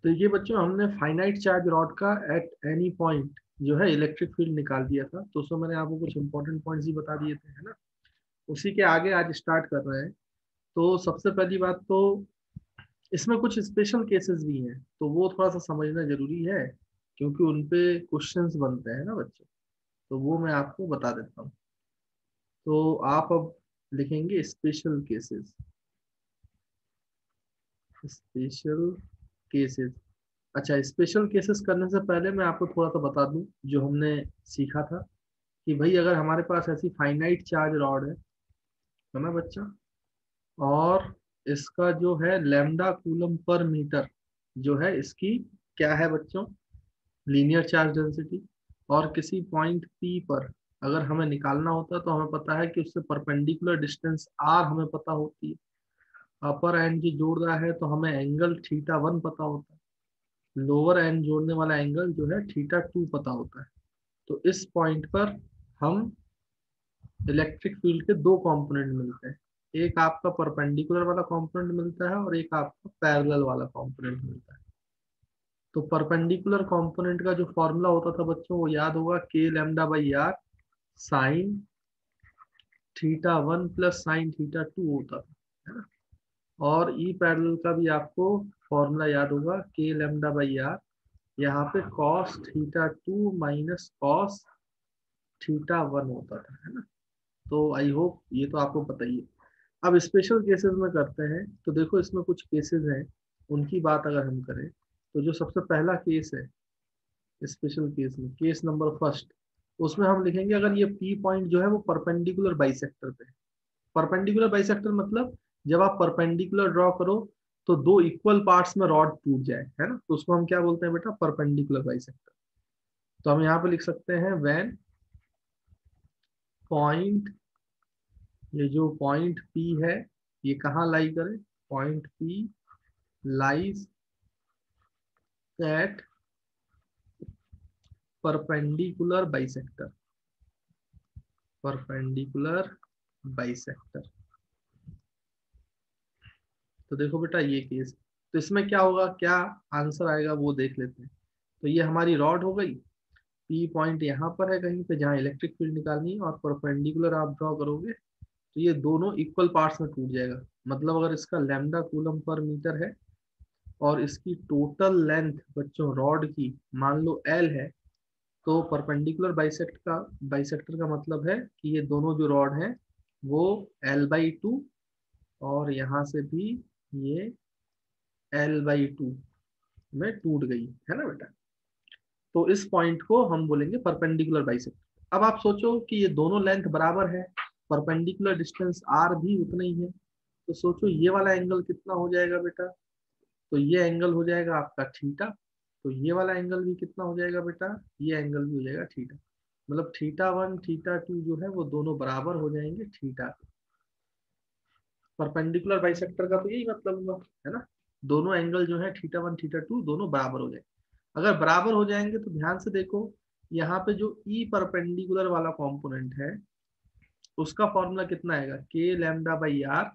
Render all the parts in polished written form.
तो ये बच्चों हमने फाइनाइट चार्ज रॉड का एट एनी पॉइंट जो है इलेक्ट्रिक फील्ड निकाल दिया था। तो उसमें मैंने आपको कुछ इंपॉर्टेंट पॉइंट्स ही बता दिए थे, है ना। उसी के आगे आज स्टार्ट कर रहे हैं। तो सबसे पहली बात तो इसमें कुछ स्पेशल केसेस भी हैं, तो वो थोड़ा सा समझना जरूरी है, क्योंकि उन पे क्वेश्चंस बनते हैं ना बच्चों। तो वो मैं आपको बता देता हूँ। तो आप अब लिखेंगे स्पेशल केसेस। Special cases. अच्छा, स्पेशल केसेस करने से पहले मैं आपको थोड़ा सा बता दूं जो हमने सीखा था, कि भाई अगर हमारे पास ऐसी फाइनाइट चार्ज रॉड है ना बच्चा, और इसका जो है लैम्डा कूलम पर मीटर जो है इसकी क्या है बच्चों, लीनियर चार्ज डेंसिटी। और किसी पॉइंट पी पर अगर हमें निकालना होता है तो हमें पता है कि उससे परपेंडिकुलर डिस्टेंस आर हमें पता होती है। अपर एंड जो जोड़ रहा है तो हमें एंगल थीटा वन पता होता है, लोअर एंड जोड़ने वाला एंगल जो है थीटा टू पता होता है। तो इस पॉइंट पर हम इलेक्ट्रिक फील्ड के दो कंपोनेंट मिलते हैं। एक आपका परपेंडिकुलर वाला कंपोनेंट मिलता है और एक आपका पैरेलल वाला कंपोनेंट मिलता है। तो परपेंडिकुलर कंपोनेंट का जो फॉर्मूला होता था बच्चों वो याद होगा, k lambda by r sine theta one plus sine theta two होता था, है ना। और ई पैरेलल का भी आपको फॉर्मूला याद होगा, के लैम्डा बाई आर, यहाँ पे cos theta two minus cos theta one होता था, है ना। तो आई होप ये तो आपको पता ही है। अब स्पेशल केसेस में करते हैं। तो देखो इसमें कुछ केसेस हैं, उनकी बात अगर हम करें तो जो सबसे पहला केस है स्पेशल केस में, केस नंबर फर्स्ट, उसमें हम लिखेंगे अगर ये पी पॉइंट जो है वो परपेंडिकुलर बाइसेक्टर पे है। परपेंडिकुलर बाइसेक्टर मतलब जब आप परपेंडिकुलर ड्रॉ करो तो दो इक्वल पार्ट्स में रॉड टूट जाए, है ना, तो उसको हम क्या बोलते हैं बेटा, परपेंडिकुलर बाइसेक्टर। तो हम यहाँ पे लिख सकते हैं व्हेन पॉइंट, ये जो पॉइंट पी है ये कहाँ लाई करे, point P lies at perpendicular bisector, perpendicular bisector. तो देखो बेटा ये केस, तो इसमें क्या होगा, क्या आंसर आएगा वो देख लेते हैं। तो ये हमारी रॉड हो गई, पी पॉइंट यहाँ पर है कहीं पे जहाँ इलेक्ट्रिक फील्ड निकालनी है, और परपेंडिकुलर आप ड्रॉ करोगे तो ये दोनों इक्वल पार्ट्स में टूट जाएगा। मतलब अगर इसका लैम्डा कूलम पर मीटर है और इसकी टोटल लेंथ बच्चों रॉड की मान लो एल है, तो परपेंडिकुलर बाइसेक्टर का मतलब है कि ये दोनों जो रॉड हैं वो एल बाई टू, और यहाँ से भी ये एल बाई टू में टूट गई, है ना बेटा। तो इस पॉइंट को हम बोलेंगे परपेंडिकुलर बाइसेक्टर। अब आप सोचो कि ये दोनों लेंथ बराबर है, परपेंडिकुलर डिस्टेंस आर भी उतना ही है, तो सोचो ये वाला एंगल कितना हो जाएगा बेटा। तो ये एंगल हो जाएगा आपका थीटा, तो ये वाला एंगल भी कितना हो जाएगा बेटा, ये एंगल भी हो जाएगा थीटा। मतलब थीटा वन थीटा टू जो है वो दोनों बराबर हो जाएंगे थीटा के। परपेंडिकुलर बाइसेक्टर का तो यही मतलब हुआ, है ना। दोनों एंगल जो है थीटा वन थीटा टू दोनों बराबर हो जाएंगे। अगर बराबर हो जाएंगे तो ध्यान से देखो, यहाँ पे जो ई परपेंडिकुलर वाला कंपोनेंट है उसका फॉर्मूला कितना आएगा, k lambda by r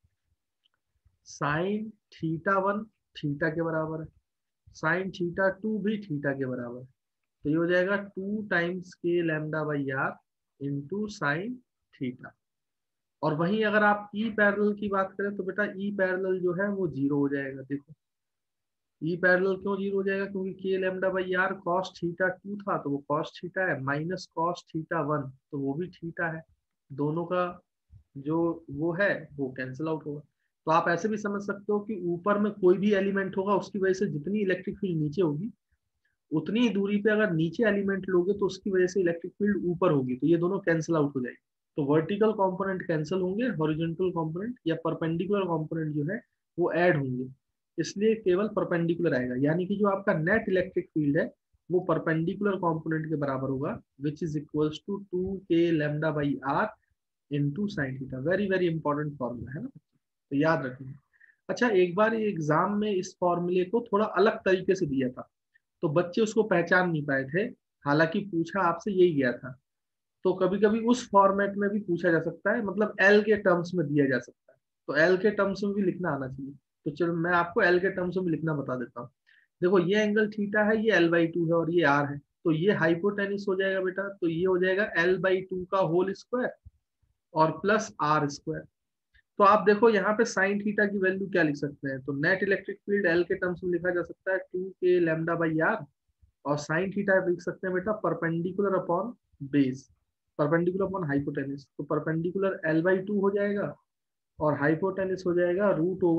sine theta one theta के बराबर है, साइन थीटा टू भी थीटा के बराबर है। तो ये हो जाएगा two times k lambda by r into sine theta. और वहीं अगर आप ई पैरेलल की बात करें तो बेटा ई पैरेलल जो है वो जीरो हो जाएगा। देखो ई पैरेलल क्यों जीरो हो जाएगा, क्योंकि k lambda by r cos theta two था तो वो कॉस थीटा है, माइनस कॉस थीटा वन तो वो भी थीटा है। दोनों का जो वो है वो कैंसिल आउट होगा। तो आप ऐसे भी समझ सकते हो कि ऊपर में कोई भी एलिमेंट होगा उसकी वजह से जितनी इलेक्ट्रिक फील्ड नीचे होगी उतनी ही दूरी पे अगर नीचे एलिमेंट लोगे तो उसकी वजह से इलेक्ट्रिक फील्ड ऊपर होगी, तो ये दोनों कैंसिल आउट हो जाएगी। तो वर्टिकल कंपोनेंट कैंसिल होंगे, हॉरिजॉन्टल कंपोनेंट या परपेंडिकुलर कंपोनेंट जो है वो ऐड होंगे, इसलिए केवल परपेंडिकुलर आएगा। यानी कि जो आपका नेट इलेक्ट्रिक फील्ड है वो परपेंडिकुलर कंपोनेंट के बराबर होगा, which is equals to two k lambda by r into sine theta. Very very important formula है ना, तो याद रखिए। अच्छा, एक बार ये एग्जाम में इस फॉर्मूले को थोड़ा अलग तरीके से दिया था तो बच्चे उसको पहचान नहीं पाए थे, हालांकि पूछा आपसे यही गया था। तो कभी कभी उस फॉर्मेट में भी पूछा जा सकता है, मतलब एल के टर्म्स में दिया जा सकता है, तो एल के टर्म्स में भी लिखना आना चाहिए। तो चलो मैं आपको एल के टर्म्स में लिखना बता देता हूँ। देखो ये एंगल थीटा है, ये L/2 है और ये R है, तो ये हाइपोटेनिस हो जाएगा बेटा, तो ये हो जाएगा L/2 का होल स्क्वायर और प्लस R स्क्वायर। तो आप देखो यहाँ पे साइन थीटा की वैल्यू क्या लिख सकते हैं, तो नेट इलेक्ट्रिक फील्ड L के टर्म्स में लिखा जा सकता है 2K लैम्डा बाई R, और साइन थीटा लिख सकते हैं बेटा perpendicular upon base, perpendicular upon hypotenuse, तो परपेंडिकुलर L/2 हो जाएगा और हाइपोटेनिस हो जाएगा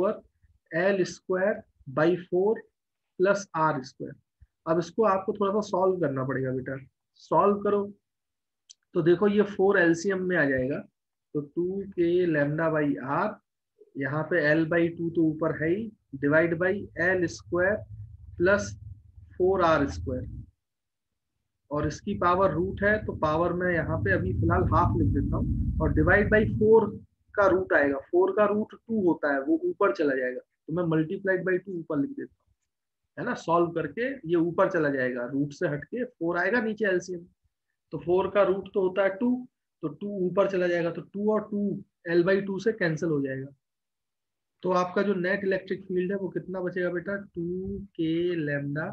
√L²/4 प्लस R²। अब इसको आपको थोड़ा सा सॉल्व करना पड़ेगा बेटा, सॉल्व करो तो देखो ये 4 एलसीएम में आ जाएगा, तो 2K लैम्डा बाई R, यहाँ पे L/2 तो ऊपर है ही, divide by L² plus 4R², और इसकी पावर रूट है तो पावर में यहाँ पे अभी फिलहाल हाफ लिख देता हूँ, और डिवाइड बाई 4 का रूट आएगा, 4 का रूट 2 होता है, वो ऊपर चला जाएगा, तो मैं मल्टीप्लाइड बाई 2 ऊपर लिख देता हूँ, है ना, सॉल्व करके ये ऊपर चला जाएगा, रूट से हटके 4 आएगा नीचे एलसीएम, तो 4 का रूट तो होता है 2, तो 2 ऊपर चला जाएगा, तो 2 और 2 L/2 से कैंसिल हो जाएगा, तो आपका जो नेट इलेक्ट्रिक फील्ड है वो कितना बचेगा बेटा, 2K lambda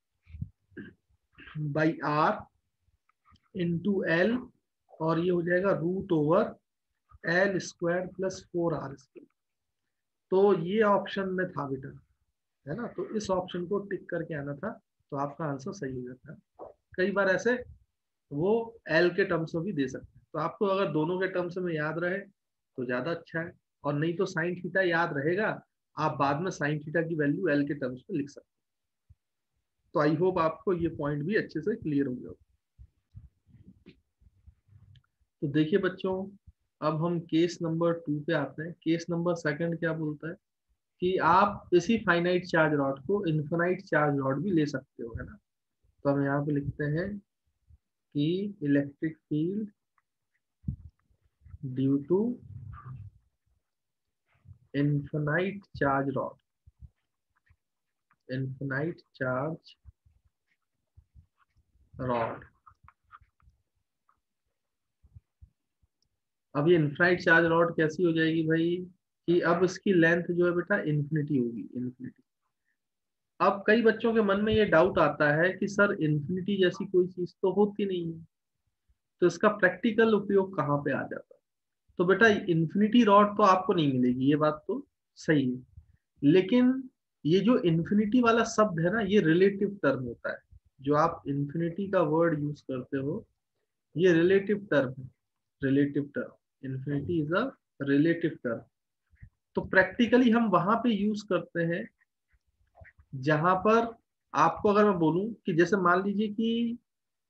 by R into L, और ये हो जाएगा √L² प्लस 4R²। तो ये ऑप्शन में था बेटा, है ना, तो इस ऑप्शन को टिक करके आना था, तो आपका आंसर सही हो जाता है। कई बार ऐसे वो L के टर्म्स में भी दे सकते हैं, तो आपको अगर दोनों के टर्म्स में याद रहे तो ज्यादा अच्छा है, और नहीं तो साइन थीटा याद रहेगा, आप बाद में साइन थीटा की वैल्यू L के टर्म्स में लिख सकते हैं। तो आई होप आपको ये पॉइंट भी अच्छे से क्लियर हो गया। तो देखिए बच्चों, अब हम केस नंबर 2 पे आते हैं। केस नंबर 2 क्या बोलता है कि आप इसी फाइनाइट चार्ज रॉड को इन्फिनाइट चार्ज रॉड भी ले सकते हो, है ना। तो हम यहाँ पे लिखते हैं कि electric field due to infinite charge rod, infinite charge rod. अब ये इन्फिनाइट चार्ज रॉड कैसी हो जाएगी भाई, कि अब इसकी लेंथ जो है बेटा इन्फिनिटी होगी, इन्फिनिटी। अब कई बच्चों के मन में ये डाउट आता है कि सर इन्फिनिटी जैसी कोई चीज तो होती नहीं है, तो इसका प्रैक्टिकल उपयोग कहाँ पे आ जाता है। तो बेटा इन्फिनिटी रॉड तो आपको नहीं मिलेगी, ये बात तो सही है, लेकिन ये जो इन्फिनिटी वाला शब्द है ना, ये रिलेटिव टर्म होता है। जो आप इन्फिनिटी का वर्ड यूज करते हो, ये रिलेटिव टर्म है, relative term, infinity is a relative term. तो प्रैक्टिकली हम वहां पे यूज करते हैं जहां पर आपको अगर मैं बोलूं कि जैसे मान लीजिए कि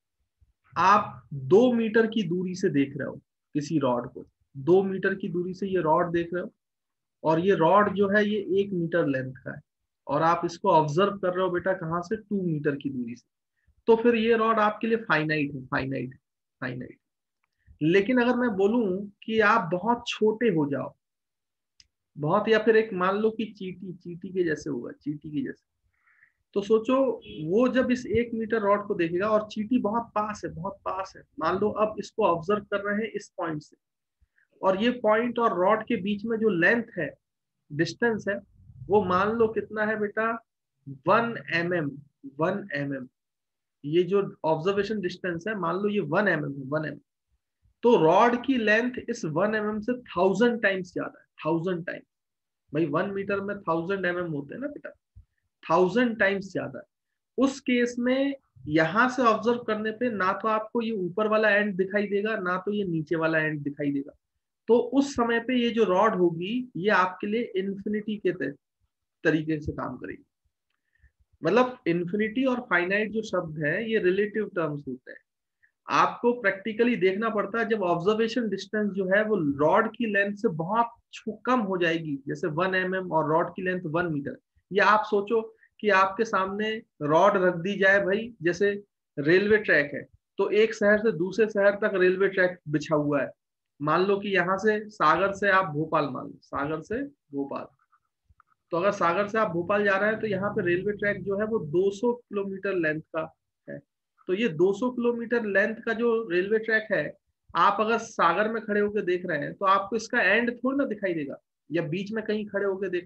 आप 2 मीटर की दूरी से देख रहे हो किसी रॉड को, 2 मीटर की दूरी से ये रॉड देख रहे हो, और ये रॉड जो है ये 1 मीटर लेंथ का है, और आप इसको ऑब्जर्व कर रहे हो बेटा कहाँ से, 2 मीटर की दूरी से, तो फिर ये रॉड आपके लिए फाइनाइट है, फाइनाइट, फाइनाइट। लेकिन अगर मैं बोलूं कि आप बहुत छोटे हो जाओ, बहुत, या फिर एक मान लो कि चींटी, चींटी के जैसे होगा, चींटी के जैसे, तो सोचो वो जब इस 1 मीटर रॉड को देखेगा और चींटी बहुत पास है, बहुत पास है, मान लो अब इसको ऑब्जर्व कर रहे हैं इस पॉइंट से, और ये पॉइंट और रॉड के बीच में जो लेंथ है, डिस्टेंस है, वो मान लो कितना है बेटा, 1 mm, 1 mm। ये जो ऑब्जर्वेशन डिस्टेंस है मान लो ये 1 mm है, 1 mm। तो रॉड की लेंथ इस 1 mm से 1000 टाइम्स ज्यादा है, 1000 टाइम्स। भाई 1 मीटर में 1000 mm होते हैं ना बेटा, 1000 टाइम्स ज्यादा है। उस केस में यहां से ऑब्जर्व करने पे ना तो आपको ये ऊपर वाला एंड दिखाई देगा, ना तो ये नीचे वाला एंड दिखाई देगा, तो उस समय पे ये जो रॉड होगी ये आपके लिए इन्फिनिटी के तरीके से काम करेगी। मतलब इन्फिनिटी और फाइनाइट जो शब्द है ये रिलेटिव टर्म्स होते हैं, आपको प्रैक्टिकली देखना पड़ता है जब ऑब्जर्वेशन डिस्टेंस जो है वो रॉड की लेंथ से बहुत कम हो जाएगी, जैसे 1 mm और रॉड की लेंथ 1 मीटर, या आप सोचो कि आपके सामने रॉड रख दी जाए भाई, जैसे रेलवे ट्रैक है, तो एक शहर से दूसरे शहर तक रेलवे ट्रैक बिछा हुआ है, मान लो कि यहाँ से सागर से आप भोपाल, मान लो सागर से भोपाल, तो अगर सागर से आप भोपाल जा रहे हैं तो यहाँ पे रेलवे ट्रैक जो है वो 200 किलोमीटर लेंथ का है। तो ये 200 किलोमीटर लेंथ का जो रेलवे ट्रैक है, आप अगर सागर में खड़े होकर देख रहे हैं तो आपको इसका एंड थोड़ी ना दिखाई देगा, या बीच में कहीं खड़े होकर देख रहे हैं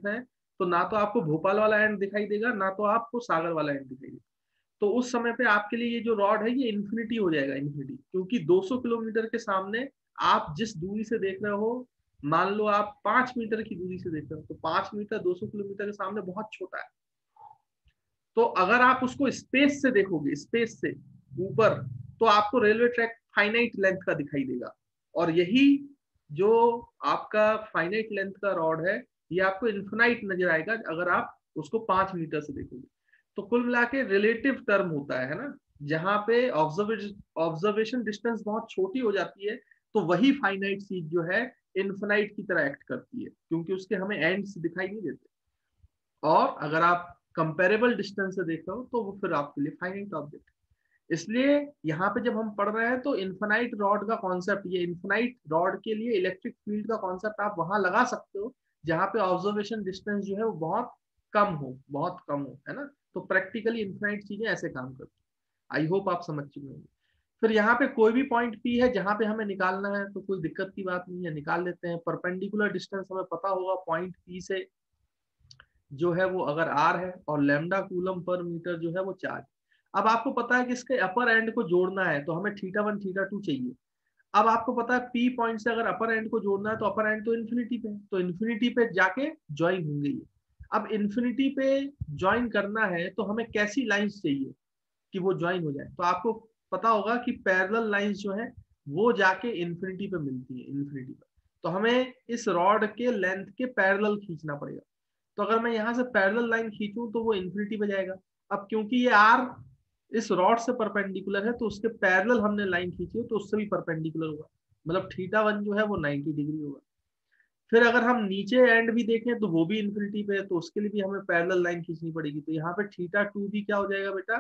तो ना तो आपको भोपाल वाला एंड दिखाई देगा, ना तो आपको सागर वाला एंड दिखाई देगा। तो उस समय पे आपके लिए ये जो रॉड है ये इन्फिनिटी हो जाएगा, इन्फिनिटी, क्योंकि 200 किलोमीटर के सामने आप जिस दूरी से देख रहे हो, मान लो आप 5 मीटर की दूरी से देख रहे हो, तो 5 मीटर 200 किलोमीटर के सामने बहुत छोटा है। तो अगर आप उसको स्पेस से देखोगे, स्पेस से ऊपर, तो आपको रेलवे ट्रैक फाइनाइट लेंथ का दिखाई देगा। और यही जो आपका फाइनाइट लेंथ का रॉड है, ये आपको इन्फिनाइट नजर आएगा अगर आप उसको 5 मीटर से देखोगे। तो कुल मिला के रिलेटिव टर्म होता है ना, जहां पे ऑब्जर्वेशन डिस्टेंस बहुत छोटी हो जाती है, तो वही फाइनाइट चीज जो है इन्फिनाइट की तरह एक्ट करती है, क्योंकि उसके हमें एंड्स दिखाई नहीं देते। और अगर आप कंपेरेबल डिस्टेंस से देख रहे हो तो वो फिर आपके लिए फाइनाइट ऑब्जेक्ट। इसलिए यहाँ पे जब हम पढ़ रहे हैं तो इन्फिनाइट रॉड का कॉन्सेप्ट, ये इन्फिनाइट रॉड के लिए इलेक्ट्रिक फील्ड का कॉन्सेप्ट आप वहां लगा सकते हो जहाँ पे ऑब्जर्वेशन डिस्टेंस जो है वो बहुत कम हो, बहुत कम हो, है ना। तो प्रैक्टिकली इन्फिनाइट चीजें ऐसे काम करती है। आई होप आप समझ चुके होंगे। फिर यहाँ पे कोई भी पॉइंट पी है जहाँ पे हमें निकालना है, तो कोई दिक्कत की बात नहीं है, निकाल लेते हैं। परपेंडिकुलर डिस्टेंस हमें पता होगा पॉइंट पी से जो है वो अगर आर है, और लैम्डा कूलम पर मीटर जो है वो चार्ज। अब आपको पता है कि इसके अपर एंड को जोड़ना है तो हमें थीटा वन थीटा टू चाहिए। अब आपको पता है पी पॉइंट से अगर अपर एंड को जोड़ना है तो अपर एंड तो इन्फिनिटी पे है, तो इन्फिनिटी पे जाके ज्वाइन होंगे ये। अब इन्फिनिटी पे ज्वाइन करना है तो हमें कैसी लाइंस चाहिए कि वो ज्वाइन हो जाए। तो आपको पता होगा कि पैरेलल लाइंस जो है वो जाके इन्फिनिटी पे मिलती है, इन्फिनिटी पे। तो हमें इस रॉड के लेंथ के पैरेलल खींचना पड़ेगा। तो अगर मैं यहाँ से पैरेलल लाइन खींचूं तो वो इन्फिनिटी पे जाएगा। अब क्योंकि ये आर इस रॉड से परपेंडिकुलर है, तो उसके पैरेलल हमने लाइन खींची है, तो उससे भी परपेंडिकुलर होगा, मतलब थीटा वन जो है वो 90 डिग्री होगा। फिर अगर हम नीचे एंड भी देखें तो वो भी इन्फिनिटी पे है, तो उसके लिए भी हमें पैरेलल लाइन खींचनी पड़ेगी। तो यहाँ पे थीटा टू भी क्या हो जाएगा बेटा,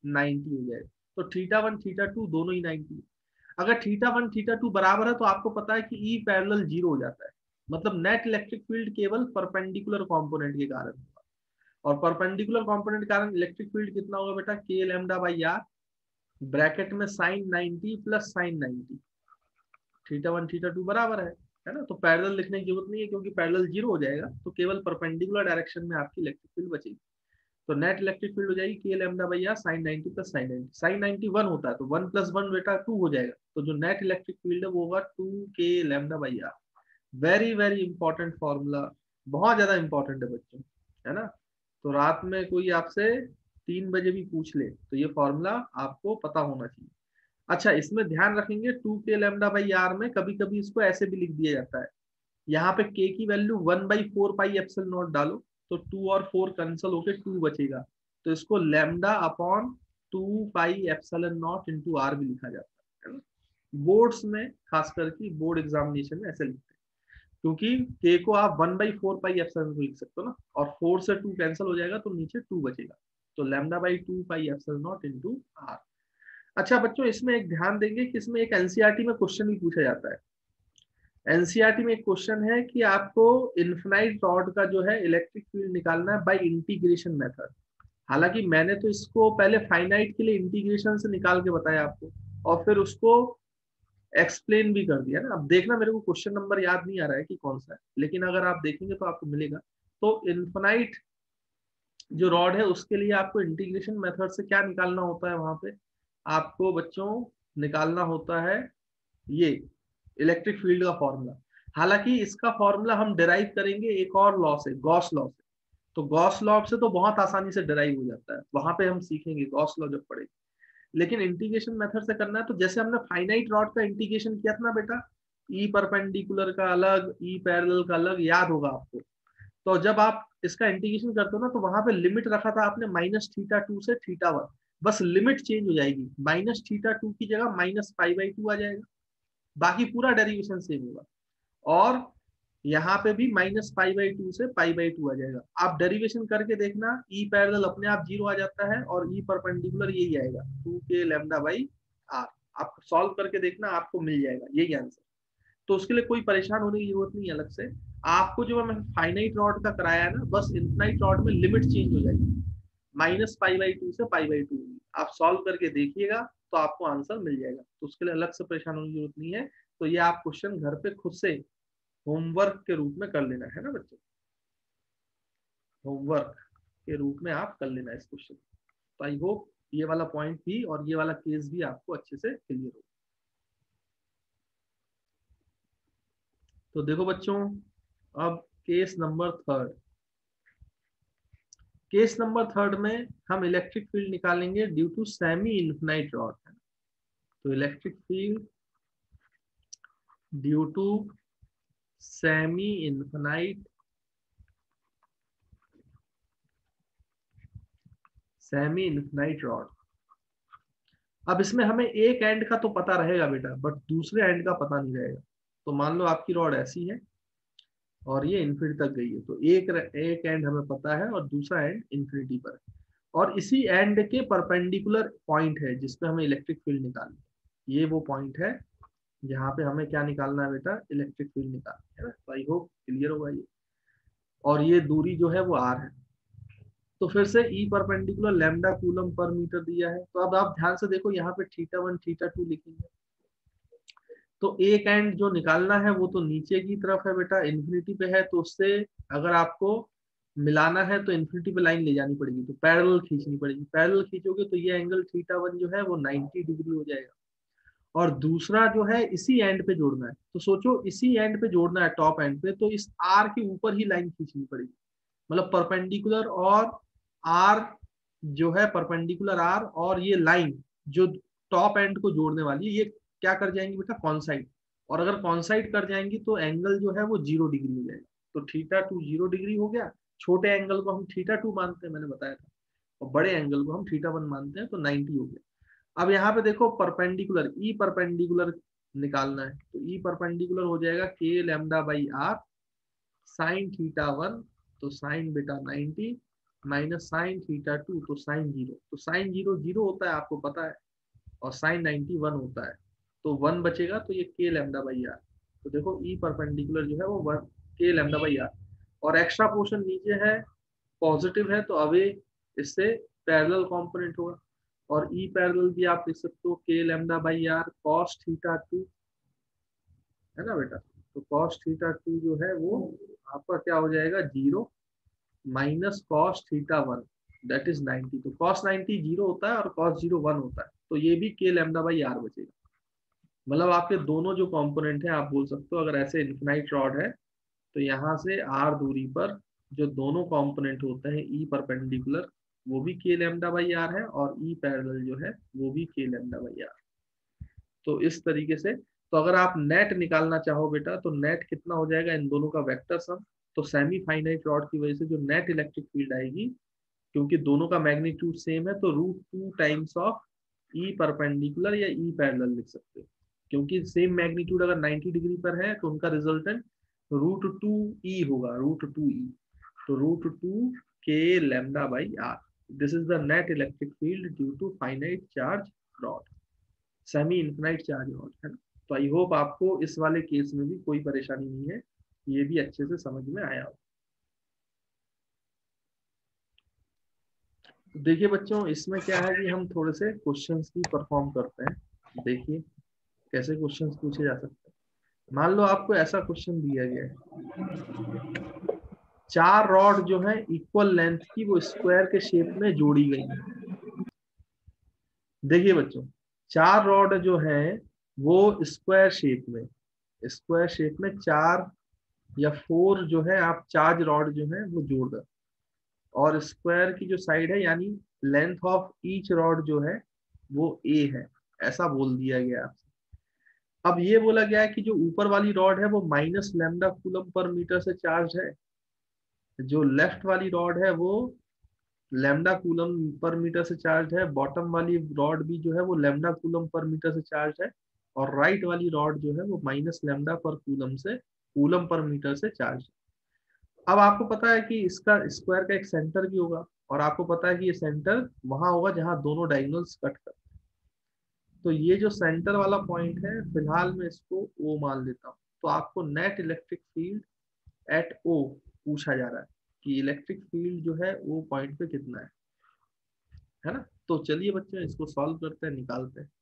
90 हो जाएगा। तो थीटा वन थीटा टू दोनों ही 90। अगर थीटा वन थीटा टू बराबर है तो आपको पता है कि ई पैरेलल जीरो हो जाता है, मतलब नेट इलेक्ट्रिक फील्ड केवल परपेंडिकुलर कंपोनेंट के कारण होगा। और परपेंडिकुलर कंपोनेंट के कारण इलेक्ट्रिक फील्ड कितना होगा बेटा, k lambda by r, bracket में sine 90 plus sine 90। Theta one theta two बराबर है ना। तो पैरेलल लिखने की जरूरत नहीं है क्योंकि पैरेलल जीरो हो जाएगा, तो केवल परपेंडिकुलर डायरेक्शन में आपकी इलेक्ट्रिक फील्ड बचेगी। तो नेट इलेक्ट्रिक फील्ड हो जाएगी k lambda by r sine 90 plus sine 90। Sine 90 one होता है तो वन प्लस वन बेटा टू हो जाएगा, तो जो नेट इलेक्ट्रिक फील्ड है वो होगा 2 k lambda by r. Very very important formula, बहुत ज्यादा इंपॉर्टेंट है बच्चों, है ना। तो रात में कोई आपसे 3 बजे भी पूछ ले तो ये फॉर्मूला आपको पता होना चाहिए। अच्छा, इसमें ध्यान रखेंगे 2 k लैम्डा बाई आर में कभी कभी इसको ऐसे भी लिख दिया जाता है, यहाँ पे k की वैल्यू 1/4 पाई एप्सिलॉन नॉट डालो, तो 2 और 4 कैंसिल होके 2 बचेगा। तो इसको lambda upon 2 pi epsilon naught into r भी लिखा जाता है ना। बोर्ड्स में खास करके बोर्ड एग्जामिनेशन में ऐसे लिखते हैं, क्योंकि k को आप 1/4 पाई एप्सिलॉन लिख सकते हो ना, और 4 से 2 कैंसिल हो जाएगा तो नीचे 2 बचेगा। तो lambda by 2 pi epsilon naught into r. अच्छा बच्चों, इसमें एक ध्यान देंगे कि इसमें एक एनसीईआरटी में क्वेश्चन भी पूछा जाता है। एनसीईआरटी में एक क्वेश्चन है कि आपको इन्फिनाइट रॉड का जो है इलेक्ट्रिक फील्ड निकालना है बाय इंटीग्रेशन मेथड। हालांकि मैंने तो इसको पहले फाइनाइट के लिए इंटीग्रेशन से निकाल के बताया आपको, और फिर उसको एक्सप्लेन भी कर दिया ना। अब देखना, मेरे को क्वेश्चन नंबर याद नहीं आ रहा है कि कौन सा है, लेकिन अगर आप देखेंगे तो आपको मिलेगा। तो इन्फिनाइट जो रॉड है उसके लिए आपको इंटीग्रेशन मेथड से क्या निकालना होता है, वहां पे आपको बच्चों निकालना होता है ये इलेक्ट्रिक फील्ड का फॉर्मूला। हालांकि इसका फॉर्मूला हम डिराइव करेंगे एक और लॉ से, गॉस लॉ से। तो गॉस लॉ से तो बहुत आसानी से डिराइव हो जाता है, वहां पे हम सीखेंगे गॉस लॉ जब पढ़ेंगे। लेकिन इंटीग्रेशन मेथड से करना है तो जैसे हमने फाइनाइट रॉड का इंटीग्रेशन किया था ना बेटा, ई परपेंडिकुलर का अलग, ई पैरेलल का अलग, याद होगा आपको। तो जब आप इसका इंटीग्रेशन करते हो ना तो वहां पे लिमिट रखा था आपने -θ2 से θ1। बस लिमिट चेंज हो जाएगी, -θ2 की जगह -π/2 आ जाएगा, बाकी पूरा डेरिवेशन सेम होगा। और यहाँ पे भी -π/2 से π/2 आ जाएगा। आप डेरिवेशन करके देखना, ई पैरेलल अपने आप जीरो आ जाता है और ई परपेंडिकुलर यही आएगा 2 k लैम्डा बाई आर। आप सॉल्व करके देखना, आपको मिल जाएगा यही आंसर। तो उसके लिए कोई परेशान होने की जरूरत नहीं है अलग से। आपको जो मैं फाइनाइट रॉड का कराया है ना, बस इनफाइनाइट रॉड में लिमिट चेंज हो जाएगी, -π/2 से π/2 होगी। आप सॉल्व करके देखिएगा तो आपको आंसर मिल जाएगा, तो उसके लिए अलग से परेशान होने की जरूरत नहीं है। तो ये आप क्वेश्चन घर पे खुद से होमवर्क के रूप में कर लेना, है ना बच्चों। होमवर्क के रूप में आप कर लेना इस क्वेश्चन। तो आई होप ये वाला पॉइंट भी और ये वाला केस भी आपको अच्छे से क्लियर हो। तो देखो बच्चों, अब case number third. Case number third में हम इलेक्ट्रिक फील्ड निकालेंगे due to semi infinite rod. तो electric field due to semi infinite rod. अब इसमें हमें एक एंड का तो पता रहेगा बेटा, बट दूसरे एंड का पता नहीं रहेगा। तो मान लो आपकी रॉड ऐसी है और ये इन्फिनिटी तक गई है, तो एक एंड हमें पता है और दूसरा एंड इन्फिनिटी पर है, और इसी एंड के परपेंडिकुलर पॉइंट है जिसपे हमें इलेक्ट्रिक फील्ड निकालनी है। ये वो पॉइंट है जहाँ पे हमें क्या निकालना है बेटा, इलेक्ट्रिक फील्ड निकालनी है ना। तो आई होप क्लियर होगा ये। और ये दूरी जो है वो r है। तो फिर से E perpendicular lambda coulomb per metre दिया है। तो अब आप ध्यान से देखो, यहाँ पे θ1 θ2 लिखेंगे। तो एक एंड जो निकालना है वो तो नीचे की तरफ है बेटा, इन्फिनिटी पे है, तो उससे अगर आपको मिलाना है तो इन्फिनिटी पे लाइन ले जानी पड़ेगी, तो पैरेलल खींचनी पड़ेगी। पैरेलल खींचोगे तो ये एंगल θ1 जो है वो 90 डिग्री हो जाएगा। और दूसरा जो है इसी एंड पे जोड़ना है। तो सोचो इसी एंड पे जोड़ना है, टॉप एंड पे, तो इस आर के ऊपर ही लाइन खींचनी पड़ेगी। मतलब परपेंडिकुलर और आर जो है, परपेंडिकुलर आर और ये लाइन जो टॉप एंड को जोड़ने वाली है, ये क्या कर जाएंगी बेटा, कॉन्साइड। और अगर कॉन्साइड कर जाएंगी तो एंगल जो है वो 0 डिग्री हो जाएगा। तो θ2 0 डिग्री हो गया। छोटे एंगल को हम θ2 मानते हैं, मैंने बताया था, और बड़े एंगल को हम θ1 मानते हैं, तो 90 हो गया। अब यहाँ पे देखो परपेंडिकुलर, ई परपेंडिकुलर निकालना है। तो ई परपेंडिकुलर हो जाएगा k lambda by r sine θ1, तो साइन बेटा 90, माइनस साइन θ2, तो साइन 0। तो साइन 0 0 होता है आपको पता है, और साइन 90 1 होता है। तो 1 बचेगा, तो ये k लैम्डा बाई आर। तो देखो ई परपेंडिकुलर जो है वो 1 k लैम्डा बाई आर, और एक्स्ट्रा पोर्शन नीचे है, पॉजिटिव है, तो अवे इससे पैरेलल कंपोनेंट होगा। और ई पैरेलल भी आप लिख सकते हो k lambda by r cos θ2, है ना बेटा। तो कॉस θ2 जो है वो आपका क्या हो जाएगा, 0 माइनस कॉस θ1, दैट इज 90। तो कॉस 90 0 होता है और कॉस 0 1 होता है, तो ये भी k लैम्डा बाई आर बचेगा। मतलब आपके दोनों जो कंपोनेंट है, आप बोल सकते हो अगर ऐसे इन्फिनाइट रॉड है तो यहाँ से r दूरी पर जो दोनों कंपोनेंट होते हैं ई परपेंडिकुलर, वो भी k लैम्डा बाई आर है, और ई पैरेलल जो है वो भी k लैम्डा बाई आर। तो इस तरीके से, तो अगर आप नेट निकालना चाहो बेटा, तो नेट कितना हो जाएगा इन दोनों का वेक्टर सम। तो सेमी फाइनाइट रॉड की वजह से जो नेट इलेक्ट्रिक फील्ड आएगी, क्योंकि दोनों का मैग्नीट्यूड सेम है, तो √2 टाइम्स ऑफ ई परपेंडिकुलर या ई पैरेलल लिख सकते हो। क्योंकि सेम मैग्नीट्यूड अगर 90 डिग्री पर है तो उनका रिजल्टेंट √2e होगा, √2e। तो √2 k lambda by r, this is the net electric field due to finite charge rod, semi infinite charge rod, है ना। तो आई होप आपको इस वाले केस में भी कोई परेशानी नहीं है, ये भी अच्छे से समझ में आया हो। देखिए बच्चों, इसमें क्या है कि हम थोड़े से क्वेश्चंस भी परफॉर्म करते हैं। देखिए कैसे क्वेश्चंस पूछे जा सकते हैं। मान लो आपको ऐसा क्वेश्चन दिया गया है, 4 रॉड जो है इक्वल लेंथ की वो स्क्वायर के शेप में जोड़ी गई है। देखिए बच्चों, 4 रॉड जो है वो स्क्वायर शेप में 4 या 4 जो है आप चार्ज रॉड जो है वो जोड़ दो, और स्क्वायर की जो साइड है यानी लेंथ ऑफ ईच रॉड जो है वो a है, ऐसा बोल दिया गया आपसे। अब ये बोला गया है कि जो ऊपर वाली रॉड है वो minus lambda coulomb per metre से चार्ज है, जो लेफ्ट वाली रॉड है वो लैम्डा कूलम पर मीटर से चार्ज है, बॉटम वाली रॉड भी जो है वो लैम्डा कूलम पर मीटर से चार्ज है, और राइट वाली रॉड जो है वो minus lambda per coulomb per metre से चार्ज है। अब आपको पता है कि इसका स्क्वायर का एक सेंटर भी होगा, और आपको पता है कि ये सेंटर वहां होगा जहां दोनों डायगोनल्स कट करते हैं। तो ये जो सेंटर वाला पॉइंट है, फिलहाल मैं इसको O मान लेता हूँ। तो आपको net electric field at O पूछा जा रहा है कि इलेक्ट्रिक फील्ड जो है O पॉइंट पे कितना है ना। तो चलिए बच्चों इसको सॉल्व करते हैं, निकालते हैं।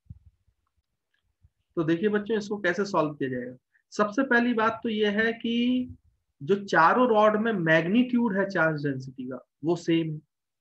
तो देखिए बच्चों, इसको कैसे सॉल्व किया जाएगा। सबसे पहली बात तो ये है कि जो चारों रॉड में मैग्नीट्यूड है चार्ज डेंसिटी का वो सेम है।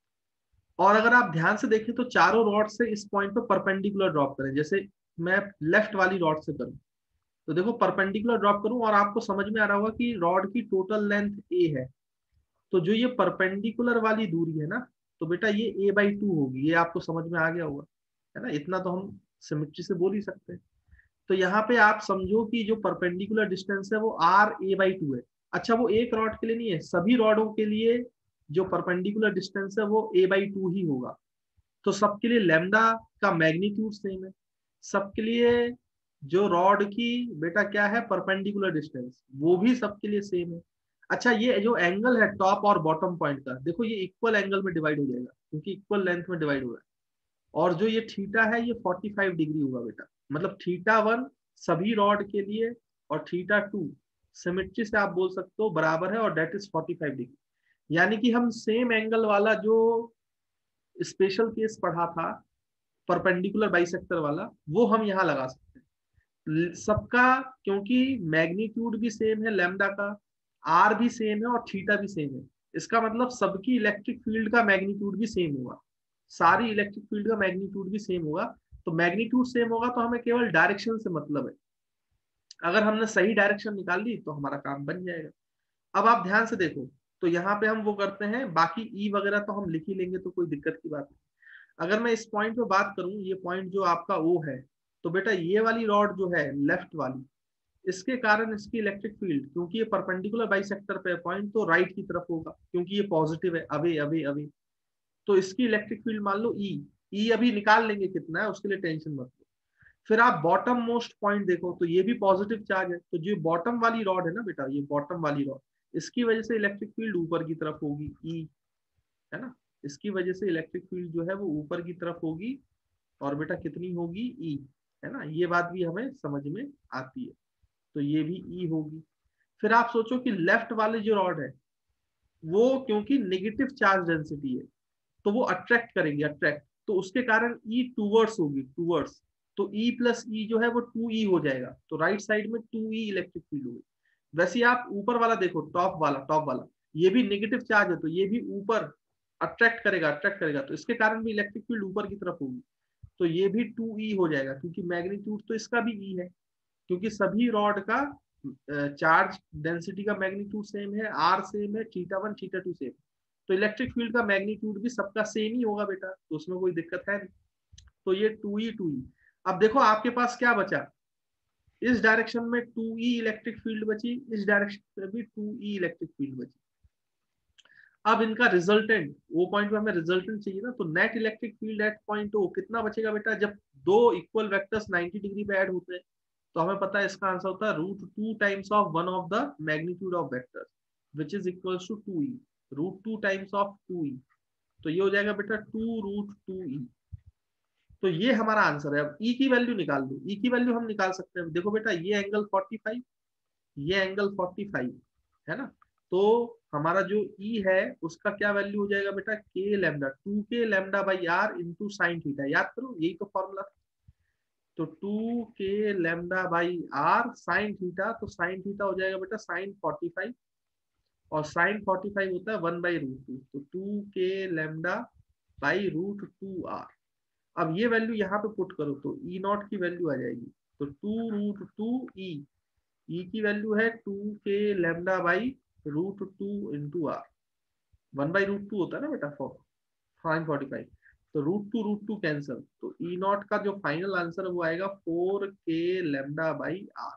और अगर आप ध्यान से देखें तो चारों रॉड से इस पॉइंट पे परपेंडिकुलर ड्रॉप करें, जैसे मैं लेफ्ट वाली रॉड से करूं तो देखो परपेंडिकुलर ड्रॉप करूं और आपको समझ में आ रहा होगा कि रॉड की टोटल लेंथ ए है, तो जो ये परपेंडिकुलर वाली दूरी है ना, तो बेटा ये a/2 होगी। ये आपको समझ में आ गया होगा, है ना? इतना तो हम सिमेट्री से बोल ही सकते हैं। तो यहाँ पे आप समझो कि जो परपेंडिकुलर डिस्टेंस है वो आर a/2 है। अच्छा, वो एक रॉड के लिए नहीं है, सभी रॉडों के लिए जो परपेंडिकुलर डिस्टेंस है वो a/2 ही होगा। तो सबके लिए लैम्डा का मैग्नीट्यूड सेम है, सबके लिए जो रॉड की बेटा क्या है परपेंडिकुलर डिस्टेंस वो भी सबके लिए सेम है। अच्छा, ये जो एंगल है टॉप और बॉटम पॉइंट का, देखो ये इक्वल एंगल में डिवाइड हो जाएगा क्योंकि इक्वल लेंथ में डिवाइड हो रहा है। और जो ये थीटा है ये 45 डिग्री होगा बेटा, मतलब थीटा 1 सभी रॉड के लिए और थीटा 2 सिमेट्री से आप बोल सकते हो बराबर है, और डेट इज 45 डिग्री। यानी कि हम सेम एंगल वाला जो स्पेशल केस पढ़ा था परपेंडिकुलर बाइसेक्टर वाला, वो हम यहाँ लगा सकते हैं सबका, क्योंकि मैग्नीट्यूड भी सेम है लैम्डा का, आर भी सेम है और थीटा भी सेम है। इसका मतलब सबकी इलेक्ट्रिक फील्ड का मैग्नीट्यूड भी सेम होगा, सारी इलेक्ट्रिक फील्ड का मैग्नीट्यूड भी सेम होगा। तो मैग्नीट्यूड सेम होगा तो हमें केवल डायरेक्शन से मतलब है, अगर हमने सही डायरेक्शन निकाल ली तो हमारा काम बन जाएगा। अब आप ध्यान से देखो, तो यहाँ पे हम वो करते हैं, बाकी ई वगैरह तो हम लिख ही लेंगे, तो कोई दिक्कत की बात नहीं। अगर मैं इस पॉइंट पे बात करूं, ये पॉइंट जो आपका ओ है, तो बेटा ये वाली रॉड जो है लेफ्ट वाली, इसके कारण इसकी इलेक्ट्रिक फील्ड, क्योंकि ये परपेंडिकुलर बाइसेक्टर पे पॉइंट, तो राइट की तरफ होगा क्योंकि ये पॉजिटिव है, अवे अवे अवे। तो इसकी इलेक्ट्रिक फील्ड मान लो ई, ई अभी निकाल लेंगे कितना है, उसके लिए टेंशन मत लो। फिर आप बॉटम मोस्ट पॉइंट देखो तो ये भी पॉजिटिव चार्ज है, तो जो बॉटम वाली रॉड है ना बेटा, ये बॉटम वाली रॉड, इसकी वजह से इलेक्ट्रिक फील्ड ऊपर की तरफ होगी ई, है ना? इसकी वजह से इलेक्ट्रिक फील्ड जो है वो ऊपर की तरफ होगी, और बेटा कितनी होगी ई, है ना? ये बात भी हमें समझ में आती है, तो ये भी ई होगी। फिर आप सोचो कि लेफ्ट वाले जो रॉड है वो क्योंकि नेगेटिव चार्ज डेंसिटी है, तो वो अट्रैक्ट करेंगे, अट्रैक्ट, तो उसके कारण ई टूवर्ड्स होगी, टूवर्ड्स। तो ई प्लस ई जो है वो 2e हो जाएगा, तो राइट साइड में 2e इलेक्ट्रिक फील्ड होगी। वैसे ही आप ऊपर वाला देखो, टॉप वाला, टॉप वाला, ये भी नेगेटिव चार्ज है, तो ये भी ऊपर अट्रैक्ट करेगा, अट्रैक्ट करेगा, तो इसके कारण भी इलेक्ट्रिक फील्ड ऊपर की तरफ होगी। तो ये भी 2e हो जाएगा, क्योंकि मैग्नीट्यूड तो इसका भी ई है, क्योंकि सभी रॉड का चार्ज डेंसिटी का मैग्नीट्यूड सेम है, आर सेम है, थीटा 1 थीटा 2 सेम, तो इलेक्ट्रिक फील्ड का मैग्नीट्यूड भी सबका सेम ही होगा बेटा, तो उसमें कोई दिक्कत है नहीं। तो ये 2e अब देखो आपके पास क्या बचा, इस डायरेक्शन में 2e इलेक्ट्रिक फील्ड बची, इस डायरेक्शन में भी 2e इलेक्ट्रिक फील्ड बची। अब इनका रिजल्टेंट, वो पॉइंट पे हमें रिजल्टेंट चाहिए ना, तो net electric field at point O कितना बचेगा बेटा, जब दो इक्वल वेक्टर्स 90 डिग्री पे ऐड होते हैं, तो हमें पता है इसका आंसर होता है √2 times of one of the magnitude of vector, which is equals to 2e, √2 times of 2e। तो ये हो जाएगा बेटा 2√2e। तो ये हमारा आंसर है। अब ई की वैल्यू निकाल दो, ई की वैल्यू हम निकाल सकते हैं, देखो बेटा ये एंगल 45, ये एंगल 45 है ना, तो हमारा जो ई है उसका क्या वैल्यू हो जाएगा बेटा, k lambda, 2k λ/r into sine theta, याद करो यही तो फॉर्मूला था। तो 2k λ/r साइन थीटा, तो साइन थीटा हो जाएगा बेटा साइन 45, और साइन 45 होता है 1/√2, तो 2k λ/√2r। अब ये वैल्यू यहाँ पे पुट करो तो ई नॉट की वैल्यू आ जाएगी, तो 2√2e, ई की वैल्यू है 2k λ/√2 इंटू आर, 1/√2 होता है ना बेटा फॉर साइन 45, तो √2 कैंसल, तो ई नॉट का जो फाइनल आंसर है वो आएगा 4k λ/r।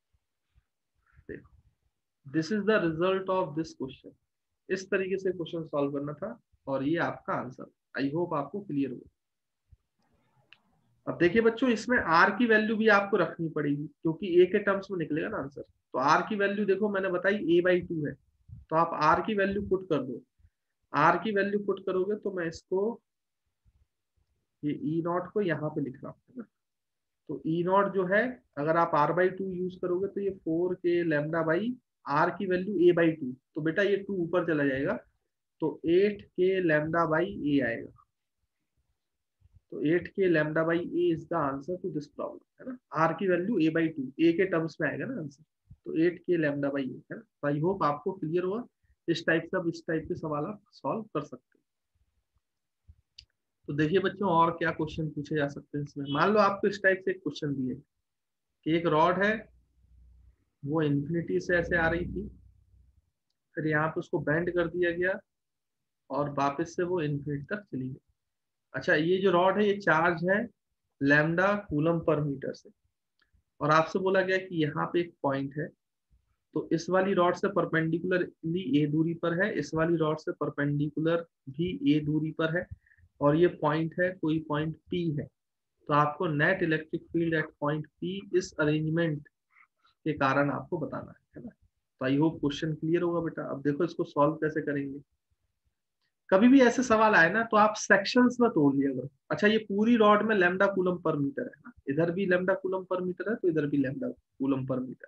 This is the result of this question. इस तरीके से क्वेश्चन सॉल्व करना था, और ये आपका आंसर। आई होप आपको क्लियर हो। अब देखिए बच्चों, इसमें आर की वैल्यू भी आपको रखनी पड़ेगी, क्योंकि ए के टर्म्स में निकलेगा ना आंसर। तो आर की वैल्यू देखो मैंने बताई a/2 है, तो आप आर की वैल्यू पुट कर दो। आर की वैल्यू पुट करोगे तो मैं इसको, ये ई नॉट को यहाँ पे लिख रहा हूँ, तो ई नॉट जो है, अगर आप r/2 यूज करोगे तो ये 4k λ/r की वैल्यू a/2, तो बेटा ये 2 ऊपर चला जाएगा, तो 8k λ/a आएगा। तो 8k λ/a is the answer to this problem, है ना? r की वैल्यू a/2, a के टर्म्स में आएगा ना आंसर। तो 8 k λ/8 है ना। आई होप आपको क्लियर हुआ। इस टाइप के सवाल आप सॉल्व कर सकते हैं। तो देखिए बच्चों, और क्या क्वेश्चन पूछे जा सकते हैं इसमें। मान लो आपको इस टाइप से एक क्वेश्चन दिए कि एक रॉड है, वो इन्फिनिटी से ऐसे आ रही थी, फिर यहाँ पे उसको बेंड कर दिया गया और वापस से वो इन्फिनिटी तक चली गई। अच्छा, ये जो रॉड है ये चार्ज है लैम्डा कूलम पर मीटर से, और आपसे बोला गया कि यहाँ पे एक पॉइंट है, तो इस वाली रॉड से परपेंडिकुलरली ए दूरी पर है, इस वाली रॉड से परपेंडिकुलर भी ए दूरी पर है, और ये पॉइंट है, कोई पॉइंट पी है। तो आपको net electric field at point P इस अरेंजमेंट के कारण आपको बताना है ना। तो आई होप क्वेश्चन क्लियर होगा बेटा। अब देखो इसको सॉल्व कैसे करेंगे। कभी भी ऐसे सवाल आए ना तो आप सेक्शंस में तोड़ लिया करो। अच्छा, ये पूरी रॉड में लैम्डा कूलम पर मीटर है ना, इधर भी लैम्डा कूलम पर मीटर है तो इधर भी लैम्डा कूलम पर मीटर।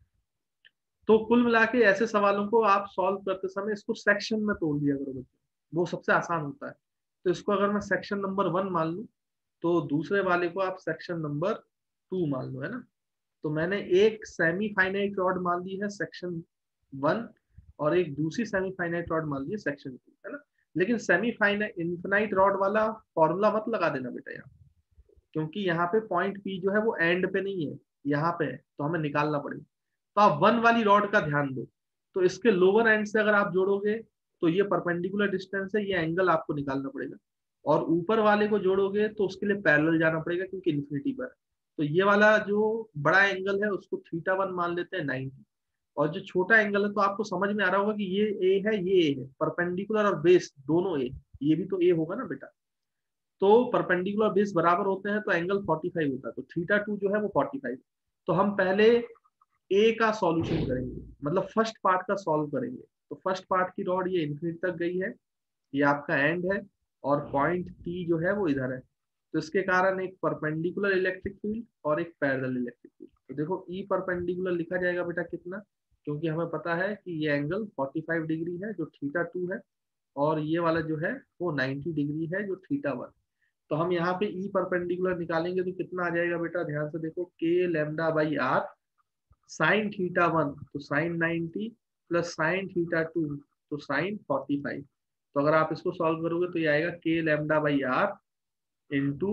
तो कुल मिला के ऐसे सवालों को आप सॉल्व करते समय इसको सेक्शन में तोड़ दिया करो बच्चों, वो सबसे आसान होता है। तो इसको अगर मैं सेक्शन नंबर 1 मान लूं, तो दूसरे वाले को आप सेक्शन नंबर 2 मान लो, है ना। तो मैंने एक सेमी फाइनाइट रॉड मान ली है सेक्शन 1, और एक दूसरी सेमी फाइनाइट रॉड मान ली है सेक्शन 2, है ना। लेकिन सेमी फाइनाइट इनफिनाइट रॉड वाला फॉर्मूला मत लगा देना बेटा यहाँ, क्योंकि यहाँ पे पॉइंट पी जो है वो एंड पे नहीं है, यहाँ पे है, तो हमें निकालना पड़ेगा। तो आप 1 वाली रॉड का ध्यान दो, तो इसके लोअर एंड से अगर आप जोड़ोगे तो ये परपेंडिकुलर डिस्टेंस है, ये एंगल आपको निकालना पड़ेगा, और ऊपर वाले को जोड़ोगे तो उसके लिए पैरेलल जाना पड़ेगा क्योंकि इन्फिनिटी पर है। तो ये वाला जो बड़ा एंगल है उसको θ1 मान लेते हैं 90, और जो छोटा एंगल है तो आपको समझ में आ रहा होगा कि ये ए है, ये ए है, परपेंडिकुलर और बेस दोनों ए, ये भी तो ए होगा ना बेटा। तो परपेंडिकुलर बेस बराबर होते हैं तो एंगल 45 होता है, तो θ2 जो है वो 45। तो हम पहले ए का सॉल्यूशन करेंगे, मतलब फर्स्ट पार्ट का सॉल्व करेंगे। तो फर्स्ट पार्ट की रॉड ये इन्फिनिटी तक गई है, ये आपका एंड है, और पॉइंट टी जो है वो इधर है। तो इसके कारण एक परपेंडिकुलर इलेक्ट्रिक फील्ड और एक पैरेलल इलेक्ट्रिक फील्ड। तो देखो ई परपेंडिकुलर लिखा जाएगा बेटा कितना, क्योंकि हमें पता है कि ये एंगल 45 डिग्री है जो θ2 है, और ये वाला जो है वो 90 डिग्री है जो θ1। तो हम यहाँ पे ई परपेंडिकुलर निकालेंगे तो कितना आ जाएगा बेटा, ध्यान से देखो, के λ/r साइन θ1 तो साइन 90 प्लस साइन θ2 तो साइन 45। तो अगर आप इसको सॉल्व करोगे तो ये आएगा के λ/r इंटू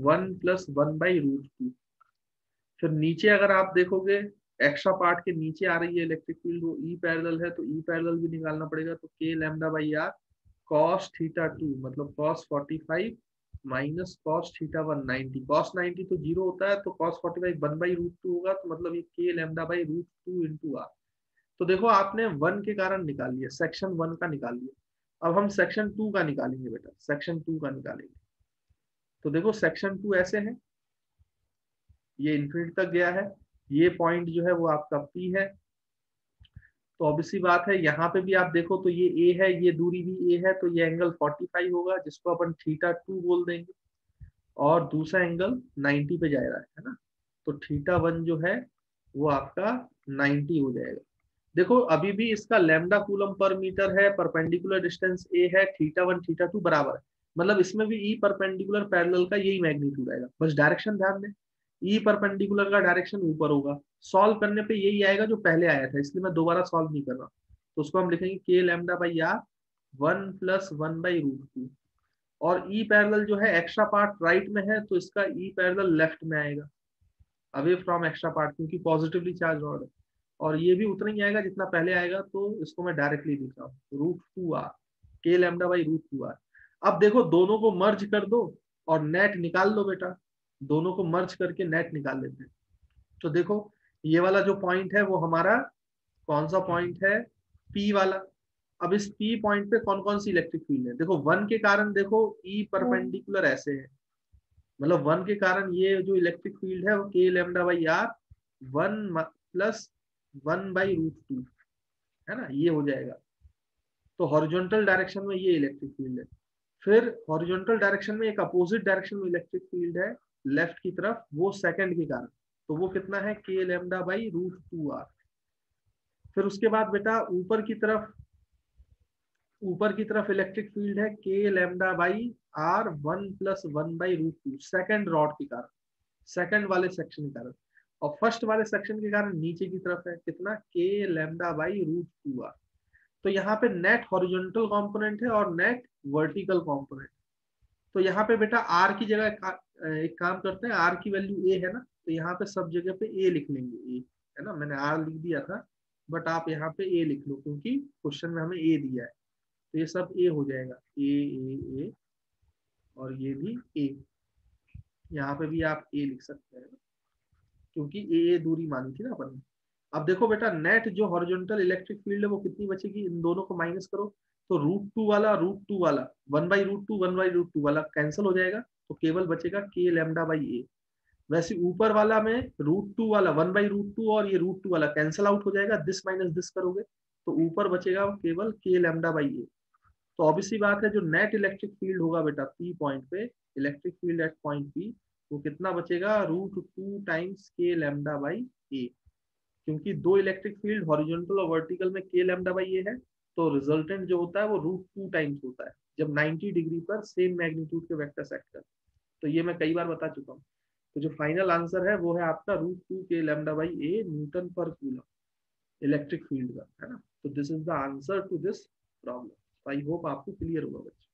1+1/√2। फिर नीचे अगर आप देखोगे, एक्स्ट्रा पार्ट के नीचे आ रही है इलेक्ट्रिक फील्ड, वो ई पैरेलल है, तो ई पैरेलल भी निकालना पड़ेगा। तो के λ/r cos θ2 मतलब cos 45 माइनस cos θ1 90, cos 90 तो 0 होता है, तो cos 45 1/√2 होगा, तो मतलब ये के λ/√2 इंटू आर। तो देखो आपने 1 के कारण निकाल लिया, सेक्शन 1 का निकाल लिया। अब हम सेक्शन 2 का निकालेंगे बेटा, सेक्शन 2 का निकालेंगे। तो देखो सेक्शन 2 ऐसे है, ये इन्फिनिटी तक गया है, ये पॉइंट जो है वो आपका पी है। तो ऑब्वियसली बात है, यहाँ पे भी आप देखो तो ये ए है, ये दूरी भी ए है, तो ये एंगल 45 होगा जिसको अपन θ2 बोल देंगे, और दूसरा एंगल 90 पे जा रहा है ना। तो θ1 जो है वो आपका 90 हो जाएगा। देखो अभी भी इसका लैम्डा कूलम पर मीटर है, परपेंडिकुलर डिस्टेंस ए है, θ1 θ2 बराबर है, मतलब इसमें भी ई परपेंडिकुलर पैरेलल का यही मैग्नीट्यूड आएगा। बस डायरेक्शन ध्यान दें, ई परपेंडिकुलर का डायरेक्शन ऊपर होगा, सॉल्व करने पे यही आएगा जो पहले आया था, इसलिए मैं दोबारा सॉल्व नहीं कर रहा। तो उसको हम लिखेंगे के λ/r 1+1/√2, और ई पैरेलल जो है एक्स्ट्रा पार्ट राइट में है तो इसका ई पैरेलल लेफ्ट में आएगा, अवे फ्रॉम एक्स्ट्रा पार्ट, क्योंकि पॉजिटिवली चार्ज रॉड है। और ये भी उतना ही आएगा जितना पहले आएगा, तो इसको मैं डायरेक्टली लिख रहा हूँ √2r, के λ/√2r। अब देखो दोनों को मर्ज कर दो और नेट निकाल लो बेटा, दोनों को मर्ज करके नेट निकाल लेते हैं। तो देखो ये वाला जो पॉइंट है वो हमारा कौन सा पॉइंट है, पी वाला। अब इस पी पॉइंट पे कौन कौन सी इलेक्ट्रिक फील्ड है, देखो 1 के कारण देखो ई परपेंडिकुलर ऐसे है, मतलब 1 के कारण ये जो इलेक्ट्रिक फील्ड है वो के λ/r 1+1/√2 है ना, ये हो जाएगा। तो हॉरिजॉन्टल डायरेक्शन में ये इलेक्ट्रिक फील्ड है। फिर हॉरिजॉन्टल डायरेक्शन में एक अपोजिट डायरेक्शन में इलेक्ट्रिक फील्ड है लेफ्ट की तरफ, वो सेकंड के कारण, तो वो कितना है के λ/√2r। फिर उसके बाद बेटा ऊपर की तरफ इलेक्ट्रिक फील्ड है के λ/r 1+1/√2 सेकंड रॉड के कारण, सेकंड वाले सेक्शन के कारण। और फर्स्ट वाले सेक्शन के कारण नीचे की तरफ है कितना के लैम्डा बाई रूट 2 आर। तो यहाँ पे नेट हॉरिजॉन्टल कंपोनेंट है और नेट वर्टिकल कंपोनेंट। तो यहाँ पे बेटा आर की जगह एक काम करते हैं, आर की वैल्यू ए है ना, तो यहाँ पे सब जगह पे ए लिख लेंगे, ए है ना, मैंने आर लिख दिया था बट आप यहाँ पे ए लिख लो क्योंकि क्वेश्चन में हमें ए दिया है। तो ये सब ए हो जाएगा, ए और ये भी ए, यहाँ पे भी आप ए लिख सकते हैं क्योंकि ए दूरी मानी थी ना अपन ने। अब देखो बेटा नेट जो हॉरिजॉन्टल इलेक्ट्रिक फील्ड है वो कितनी बचेगी, इन दोनों को माइनस करो तो रूट टू वाला 1/√2 वाला कैंसिल हो जाएगा, तो केवल बचेगा के लैम्डा बाई ए। वैसे ऊपर वाला में √2 वाला 1/√2 और ये √2 वाला कैंसिल आउट हो जाएगा, दिस माइनस दिस करोगे तो ऊपर बचेगा केवल के लैम्डा बाई ए। तो ऑब्वियसली बात है जो नेट इलेक्ट्रिक फील्ड होगा बेटा पी पॉइंट पे, electric field at point P, वो कितना बचेगा √2 times k lambda by a. क्योंकि दो इलेक्ट्रिक फील्ड हॉरिजॉन्टल और वर्टिकल में के लैम्डा बाई ए है, तो रिजल्टेंट जो होता है वो √2 टाइम्स होता है जब 90 डिग्री पर सेम मैग्नीट्यूड के वेक्टर सेट कर। तो ये मैं कई बार बता चुका हूँ। तो जो फाइनल आंसर है वो है आपका √2 k lambda by a newton per coulomb electric field का, है ना। तो this is the answer to this problem. I hope आपको क्लियर होगा बच्चे।